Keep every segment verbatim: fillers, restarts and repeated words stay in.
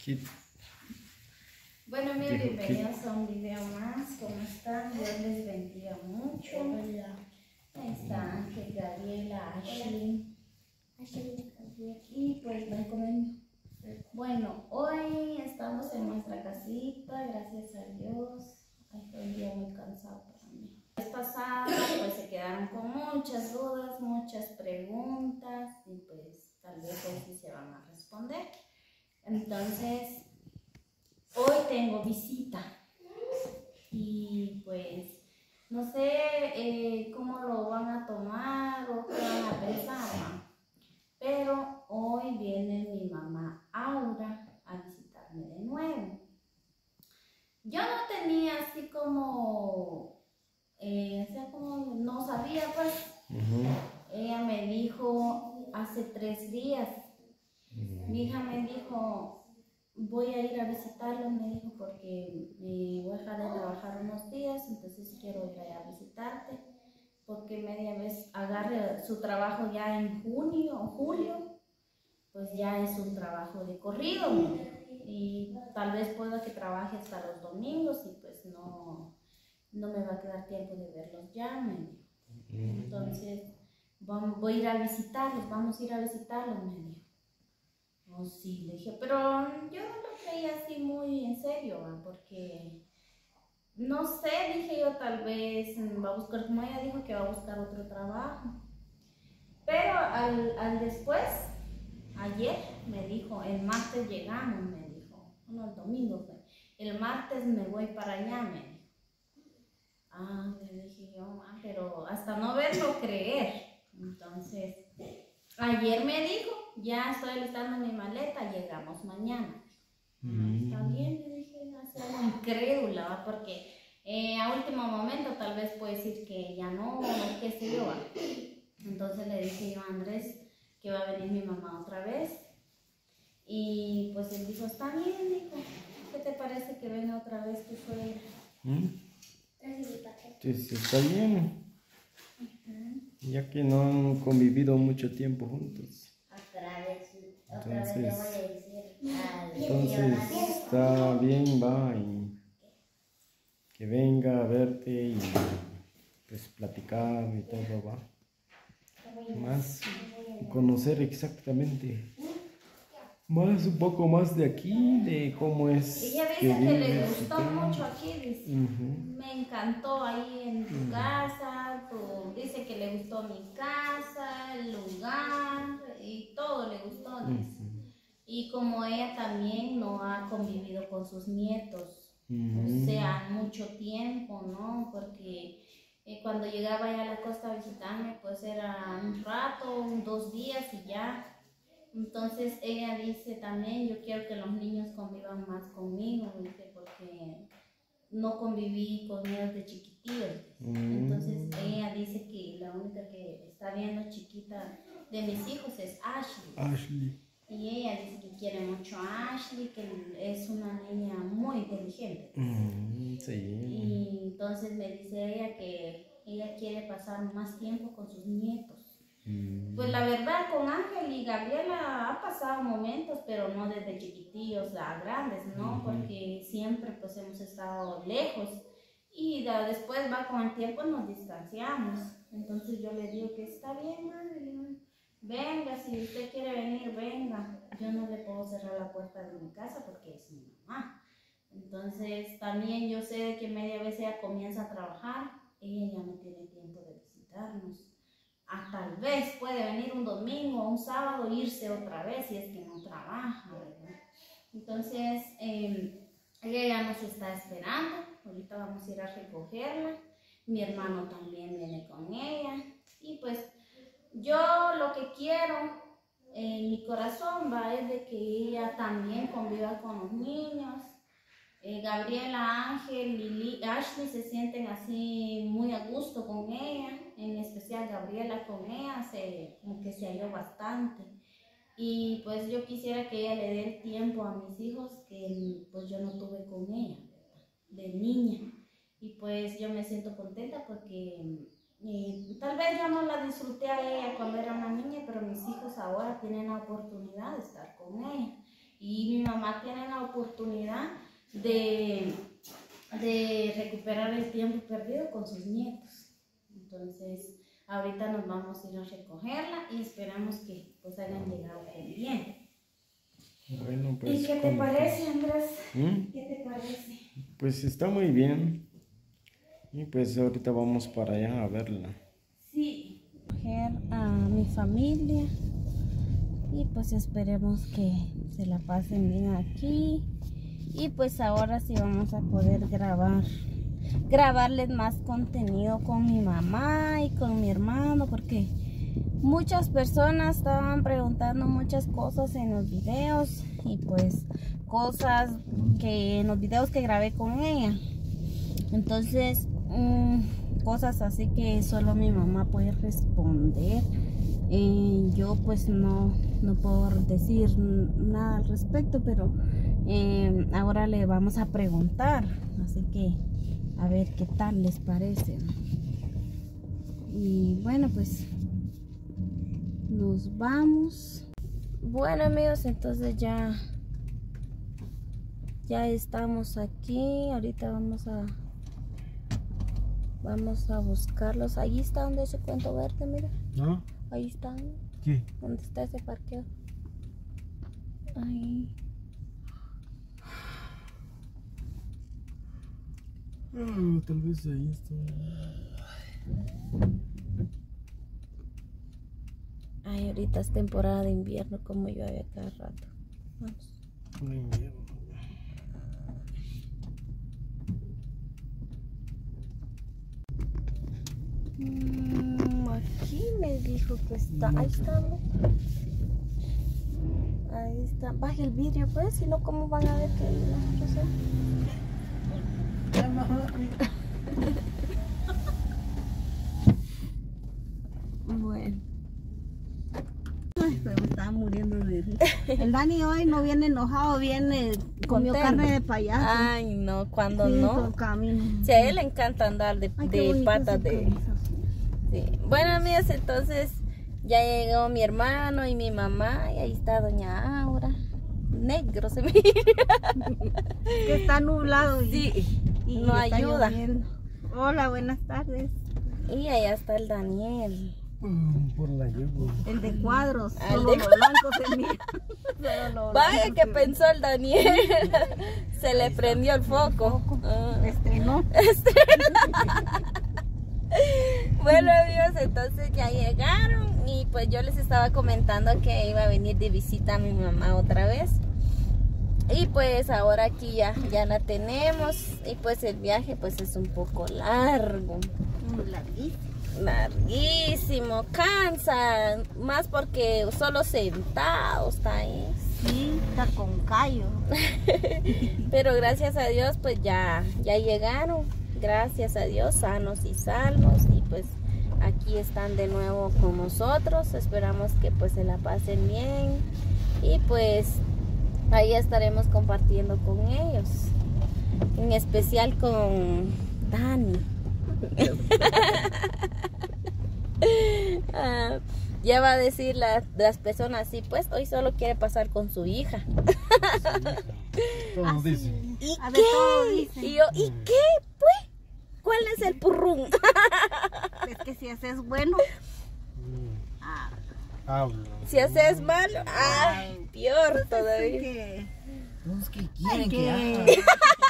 Sí. Bueno, mis bienvenidos a un video más. ¿Cómo están? Dios les bendiga mucho. Hola. Ahí está Ángel, Gabriela, Ashley. Y pues van comiendo. Bueno, hoy estamos en nuestra casita, gracias a Dios. Ay, fue un día muy cansado para mí. La vez pasada pues se quedaron con muchas dudas, muchas preguntas y pues tal vez hoy sí se van a responder. Entonces, hoy tengo visita y pues no sé eh, cómo lo van a tomar o qué van a pensar, ¿no? Pero hoy viene mi mamá Aura a visitarme de nuevo. Yo no tenía así como, eh, o sea, como no sabía pues. Uh-huh. Ella me dijo hace tres días, uh-huh. Mi hija me dijo, voy a ir a visitarlo, me dijo, porque me voy a dejar de trabajar unos días, entonces quiero ir allá a visitarte, porque media vez agarre su trabajo ya en junio o julio, pues ya es un trabajo de corrido, ¿no? Y tal vez pueda que trabaje hasta los domingos y pues no, no me va a quedar tiempo de verlos ya, me dijo. Entonces vamos, voy a ir a visitarlos, vamos a ir a visitarlos, me dijo. Oh, sí, le dije, pero yo no lo creía así muy en serio, ¿no? Porque no sé, dije yo, tal vez va a buscar, como ella dijo que va a buscar otro trabajo. Pero al, al después, ayer me dijo, el martes llegamos, me dijo, no, el domingo fue, el martes me voy para allá, me dijo. Ah, le dije yo, ah, pero hasta no verlo creer. Entonces, ayer me dijo, ya estoy listando mi maleta, llegamos mañana. Mm. Está bien, le dije, así algo incrédula, ¿va? Porque eh, a último momento tal vez puede decir que ya no, o qué sé yo. ¿Va? Entonces le dije yo a Andrés que va a venir mi mamá otra vez. Y pues él dijo, está bien, dijo, ¿qué te parece que venga otra vez tu suegra? ¿Mm? Sí, sí, está bien. Uh-huh. Ya que no han convivido mucho tiempo juntos. Entonces, entonces está bien, va, y que venga a verte y pues platicar y todo, va. Más conocer exactamente, más un poco más de aquí, de cómo es. Ella dice que, que le gustó mucho aquí, dice. Uh-huh. Me encantó ahí en tu uh-huh. casa, tu, dice que le gustó mi casa, el lugar y todo le gustó, dice. Uh-huh. Y como ella también no ha convivido con sus nietos, uh-huh. o sea, mucho tiempo, ¿no? Porque eh, cuando llegaba allá a la costa a visitarme, pues era un rato, dos días y ya. Entonces ella dice también, yo quiero que los niños convivan más conmigo, dice, porque no conviví con ellos de chiquitillos. Mm. Entonces ella dice que la única que está viendo chiquita de mis hijos es Ashley. Ashley. Y ella dice que quiere mucho a Ashley, que es una niña muy inteligente. Mm, sí. Y entonces me dice ella que ella quiere pasar más tiempo con sus nietos. Pues la verdad, con Ángel y Gabriela ha pasado momentos, pero no desde chiquitillos a grandes, ¿no? Uh-huh. Porque siempre pues hemos estado lejos y da, después va con el tiempo nos distanciamos. Entonces yo le digo que está bien, madre, venga, si usted quiere venir, venga. Yo no le puedo cerrar la puerta de mi casa porque es mi mamá. Entonces también yo sé que media vez ella comienza a trabajar, ella ya no tiene tiempo de visitarnos. Ah, tal vez puede venir un domingo o un sábado e irse otra vez si es que no trabaja, ¿verdad? Entonces, eh, ella ya nos está esperando, ahorita vamos a ir a recogerla, mi hermano también viene con ella y pues yo lo que quiero en mi corazón va es de que ella también conviva con los niños. Eh, Gabriela, Ángel, Lili, Ashley se sienten así muy a gusto con ella, en especial Gabriela con ella, se, como que se halló bastante. Y pues yo quisiera que ella le dé el tiempo a mis hijos que pues yo no tuve con ella, ¿verdad? De niña. Y pues yo me siento contenta porque eh, tal vez yo no la disfruté a ella cuando era una niña, pero mis hijos ahora tienen la oportunidad de estar con ella. y mi mamá tiene la oportunidad de, de recuperar el tiempo perdido con sus nietos. Entonces ahorita nos vamos a ir a recogerla y esperamos que pues hayan llegado con bien. Bueno, pues, ¿Y qué te parece, Andrés? ¿Mm? ¿Qué te parece? Pues está muy bien. Y pues ahorita vamos para allá a verla. Sí. A mi familia. Y pues esperemos que se la pasen bien aquí. Y pues ahora sí vamos a poder grabar. Grabarles más contenido con mi mamá y con mi hermano. Porque muchas personas estaban preguntando muchas cosas en los videos. Y pues cosas que en los videos que grabé con ella. Entonces mmm, cosas así que solo mi mamá puede responder. Eh, yo pues no, no puedo decir nada al respecto, pero eh, ahora le vamos a preguntar. Así que a ver qué tal les parece. Y bueno, pues nos vamos. Bueno, amigos, entonces ya ya estamos aquí. Ahorita vamos a vamos a buscarlos. Ahí está donde ese cuento verde, mira. ¿No? Ahí están. ¿Qué? ¿Dónde está ese parqueo? Ahí. Oh, tal vez ahí está. Ay, ahorita es temporada de invierno, como llueve cada rato. Vamos. Un invierno. Mm, aquí me dijo que está. Ahí está. Ahí está. Baje el vidrio, pues, si no, ¿cómo van a ver que no sé? Bueno. Ay, pero me estaba muriendo de risa. El Dani hoy no viene enojado, viene, comió Contento. carne de payaso. Ay, no, cuando Sí, todo no. el camino. Si a él le encanta andar de, Ay, qué de bonito patas ese de. chorizo. Sí. Bueno, amigas, entonces ya llegó mi hermano y mi mamá. Y ahí está doña Aura. Negro se mira. Que está nublado y, Sí, y no está ayuda. lloviendo. Hola, buenas tardes. Y allá está el Daniel. Mm, por la lluvia. El de cuadros, Ah, el solo de lo blanco se mira. Solo lo Vaya blanco que se ve. pensó el Daniel. Se le prendió el foco. Ah. Estrenó. Bueno, amigos, entonces ya llegaron y pues yo les estaba comentando que iba a venir de visita a mi mamá otra vez. Y pues ahora aquí ya, ya la tenemos y pues el viaje pues es un poco largo. Mm, larguísimo. Larguísimo, cansa, más porque solo sentados está ahí. Sí, está con callo. Pero gracias a Dios pues ya, ya llegaron, gracias a Dios, sanos y salvos, y pues aquí están de nuevo con nosotros. Esperamos que pues se la pasen bien y pues ahí estaremos compartiendo con ellos, en especial con Dani. Ah, ya va a decir la, las personas así, pues hoy solo quiere pasar con su hija. Todos dicen. ¿Y A ver, qué? todos dicen. Y yo, ¿y qué? Pues, ¿cuál es el purrún? Es que si haces bueno, Mm, ah, hablo. Si haces malo, ay, peor es todavía. que Entonces, ¿qué hay quieren que que, haga?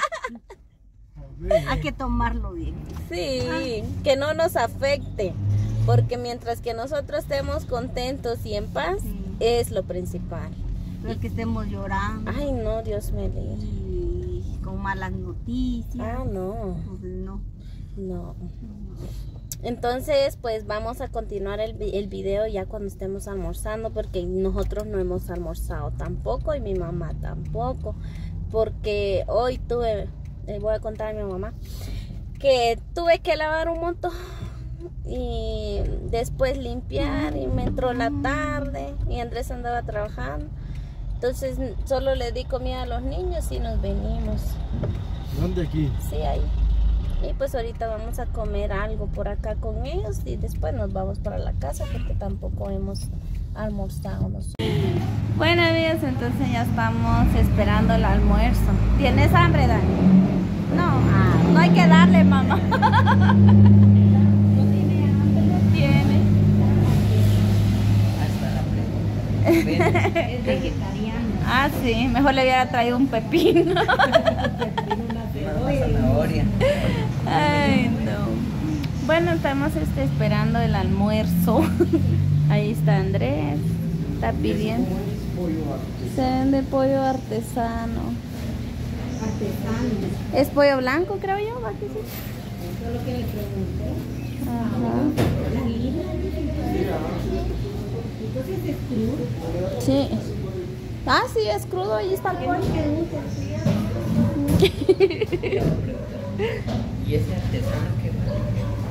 A ver. hay que tomarlo bien. Sí, que no nos afecte, porque mientras que nosotros estemos contentos y en paz, Sí. es lo principal. Pero que estemos llorando Ay, no, Dios me libre. y con malas noticias. Ah, no, Pues no. no. Entonces, pues vamos a continuar el, vi- el video ya cuando estemos almorzando, porque nosotros no hemos almorzado tampoco y mi mamá tampoco, porque hoy tuve, le voy a contar a mi mamá, que tuve que lavar un montón y después limpiar y me entró la tarde y Andrés andaba trabajando. Entonces solo le di comida a los niños y nos venimos. ¿Dónde aquí? Sí, ahí. Y pues ahorita vamos a comer algo por acá con ellos y después nos vamos para la casa porque tampoco hemos almorzado nosotros. Bueno amigos, entonces ya estamos esperando el almuerzo. ¿Tienes hambre, Dani? No, ah, no hay que darle, mamá. No tiene hambre. No tiene. Es vegetariano. Ah, sí, mejor le hubiera traído un pepino. Una zanahoria. Ay, no. Bueno, estamos este, esperando el almuerzo. Ahí está Andrés. Está pidiendo. Se vende pollo artesano. Artesano. Es pollo blanco, creo yo, ¿va que sí? Eso es lo que le pregunté. Ajá. La libra. Entonces es crudo. Sí. Ah, sí, es crudo, ahí está el pollo. ¿Y ese artesano qué vale?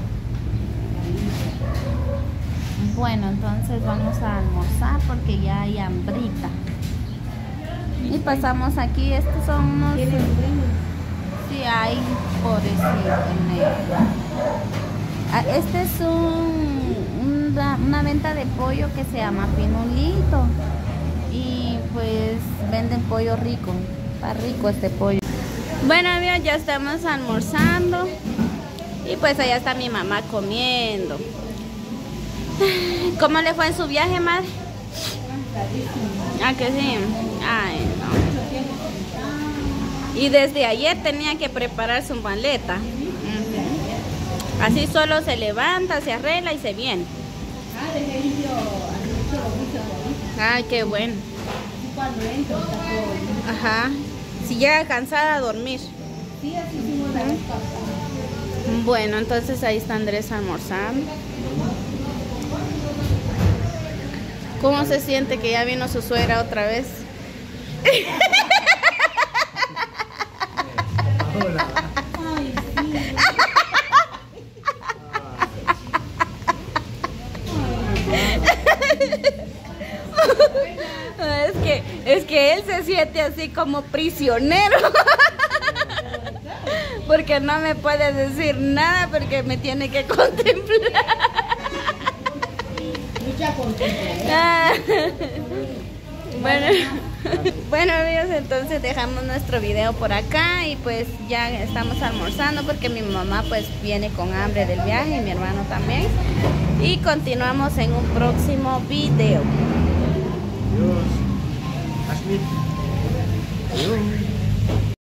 Bueno, entonces vamos a almorzar porque ya hay hambrita. Y pasamos aquí, estos son unos... Sí, hay por ese... Ah, este es un, una, una venta de pollo que se llama Pinulito. Y pues venden pollo rico. Está rico este pollo. Bueno amigos, ya estamos almorzando. Y pues allá está mi mamá comiendo. ¿Cómo le fue en su viaje, madre? Ah, que sí. Ay, no. Y desde ayer tenía que preparar su maleta. Uh-huh. Así solo se levanta, se arregla y se viene. Ay, qué bueno. Ajá. Si llega cansada a dormir. Uh-huh. Bueno, entonces ahí está Andrés almorzando. ¿Cómo se siente que ya vino su suegra otra vez? Es que, es que él se siente así como prisionero. Porque no me puede decir nada porque me tiene que contemplar. Ah, bueno, bueno amigos, entonces dejamos nuestro video por acá y pues ya estamos almorzando porque mi mamá pues viene con hambre del viaje y mi hermano también, y continuamos en un próximo video. Adiós. Ashmit. Adiós.